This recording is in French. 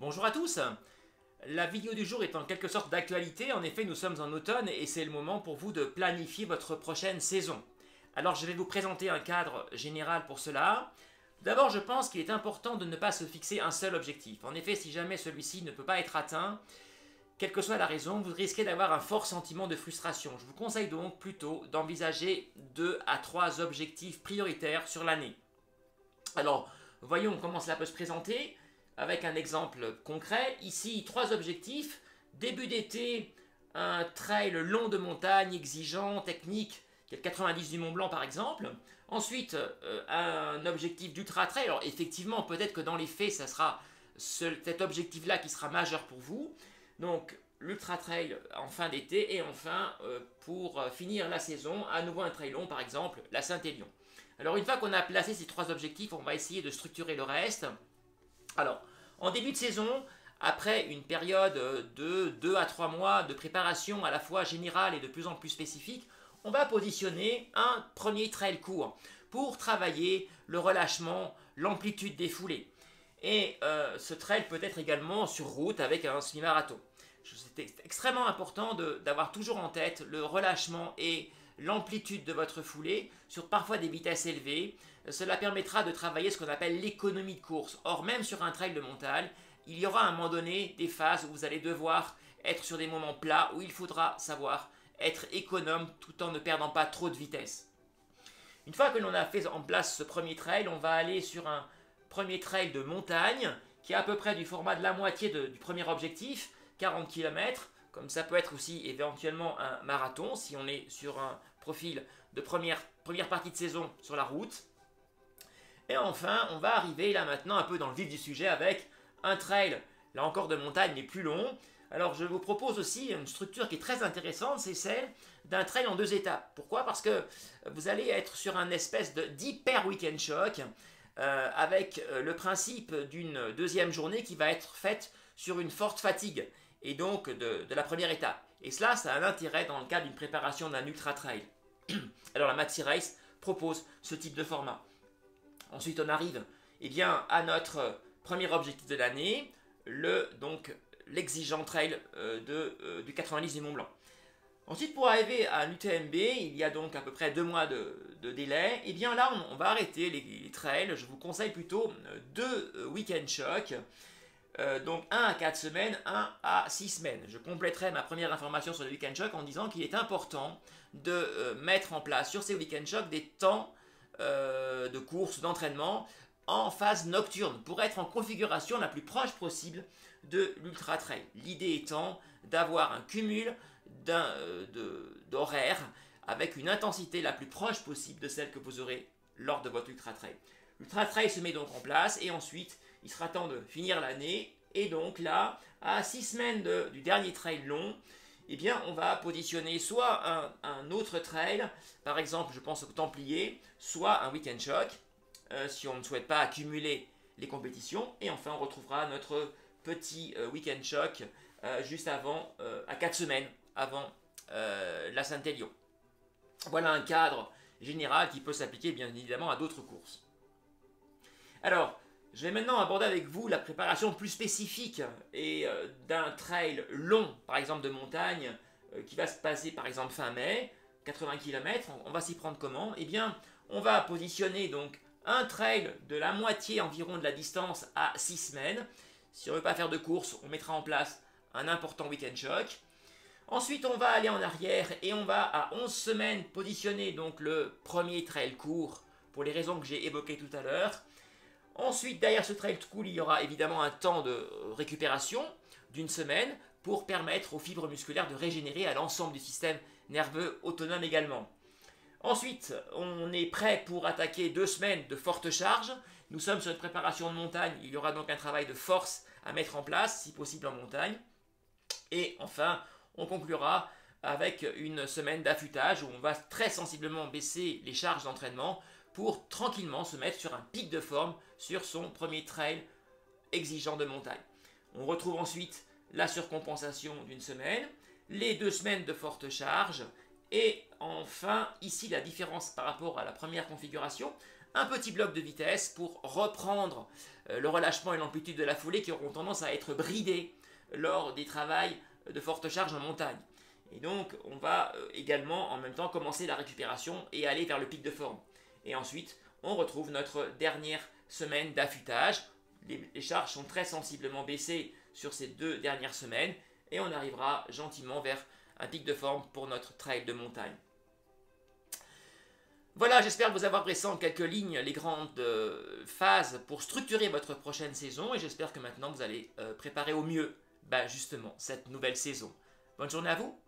Bonjour à tous. La vidéo du jour est en quelque sorte d'actualité. En effet, nous sommes en automne et c'est le moment pour vous de planifier votre prochaine saison. Alors, je vais vous présenter un cadre général pour cela. D'abord, je pense qu'il est important de ne pas se fixer un seul objectif. En effet, si jamais celui-ci ne peut pas être atteint, quelle que soit la raison, vous risquez d'avoir un fort sentiment de frustration. Je vous conseille donc plutôt d'envisager 2 à 3 objectifs prioritaires sur l'année. Alors, voyons comment cela peut se présenter. Avec un exemple concret, ici 3 objectifs. Début d'été, un trail long de montagne exigeant, technique, qui est le 90 du Mont Blanc par exemple. Ensuite, un objectif d'ultra trail. Alors effectivement, peut-être que dans les faits, ça sera cet objectif-là qui sera majeur pour vous. Donc l'ultra trail en fin d'été et enfin, pour finir la saison, à nouveau un trail long par exemple, la Saint-Élion. Alors une fois qu'on a placé ces 3 objectifs, on va essayer de structurer le reste. Alors, en début de saison, après une période de 2 à 3 mois de préparation à la fois générale et de plus en plus spécifique, on va positionner un premier trail court pour travailler le relâchement, l'amplitude des foulées. Et ce trail peut être également sur route avec un semi-marathon. C'est extrêmement important d'avoir toujours en tête le relâchement et l'amplitude de votre foulée sur parfois des vitesses élevées. Cela permettra de travailler ce qu'on appelle l'économie de course. Or, même sur un trail de montagne, il y aura à un moment donné des phases où vous allez devoir être sur des moments plats où il faudra savoir être économe tout en ne perdant pas trop de vitesse. Une fois que l'on a fait en place ce premier trail, on va aller sur un premier trail de montagne qui est à peu près du format de la moitié du premier objectif, 40 km. Comme ça peut être aussi éventuellement un marathon si on est sur un profil de première partie de saison sur la route. Et enfin, on va arriver là maintenant un peu dans le vif du sujet avec un trail, là encore de montagne mais plus long. Alors je vous propose aussi une structure qui est très intéressante, c'est celle d'un trail en 2 étapes. Pourquoi? Parce que vous allez être sur un espèce d'hyper week-end choc avec le principe d'une deuxième journée qui va être faite sur une forte fatigue et donc de la première étape. Et cela, ça a un intérêt dans le cadre d'une préparation d'un ultra trail. Alors la Maxi Race propose ce type de format. Ensuite, on arrive à notre premier objectif de l'année, l'exigeant trail du 90 du Mont Blanc. Ensuite, pour arriver à l'UTMB, il y a donc à peu près 2 mois de délai. Et bien là, on va arrêter les trails. Je vous conseille plutôt 2 week-end chocs. Donc 1 à 4 semaines, 1 à 6 semaines. Je compléterai ma première information sur le week-end choc en disant qu'il est important de mettre en place sur ces week-end chocs des temps de course, d'entraînement en phase nocturne pour être en configuration la plus proche possible de l'ultra trail. L'idée étant d'avoir un cumul d'horaires avec une intensité la plus proche possible de celle que vous aurez lors de votre ultra trail. L'ultra trail se met donc en place et ensuite il sera temps de finir l'année et donc là, à 6 semaines du dernier trail long, eh bien on va positionner soit un autre trail, par exemple je pense au Templier, soit un week-end choc, si on ne souhaite pas accumuler les compétitions. Et enfin on retrouvera notre petit week-end choc juste avant, à 4 semaines avant la Saint-Élion. Voilà un cadre général qui peut s'appliquer bien évidemment à d'autres courses. Alors, je vais maintenant aborder avec vous la préparation plus spécifique et d'un trail long, par exemple de montagne, qui va se passer par exemple fin mai, 80 km. On va s'y prendre comment? Eh bien, on va positionner donc un trail de la moitié environ de la distance à 6 semaines. Si on ne veut pas faire de course, on mettra en place un important week-end choc. Ensuite, on va aller en arrière et on va à 11 semaines positionner donc le premier trail court pour les raisons que j'ai évoquées tout à l'heure. Ensuite, derrière ce trail court, il y aura évidemment un temps de récupération d'une semaine pour permettre aux fibres musculaires de régénérer à l'ensemble du système nerveux autonome également. Ensuite, on est prêt pour attaquer 2 semaines de forte charge. Nous sommes sur une préparation de montagne, il y aura donc un travail de force à mettre en place, si possible en montagne. Et enfin, on conclura avec une semaine d'affûtage où on va très sensiblement baisser les charges d'entraînement pour tranquillement se mettre sur un pic de forme sur son premier trail exigeant de montagne. On retrouve ensuite la surcompensation d'une semaine, les 2 semaines de forte charge et enfin ici la différence par rapport à la première configuration, un petit bloc de vitesse pour reprendre le relâchement et l'amplitude de la foulée qui auront tendance à être bridés lors des travails de forte charge en montagne. Et donc, on va également en même temps commencer la récupération et aller vers le pic de forme. Et ensuite, on retrouve notre dernière semaine d'affûtage. Les charges sont très sensiblement baissées sur ces 2 dernières semaines et on arrivera gentiment vers un pic de forme pour notre trail de montagne. Voilà, j'espère vous avoir dressé en quelques lignes les grandes phases pour structurer votre prochaine saison et j'espère que maintenant vous allez préparer au mieux justement cette nouvelle saison. Bonne journée à vous!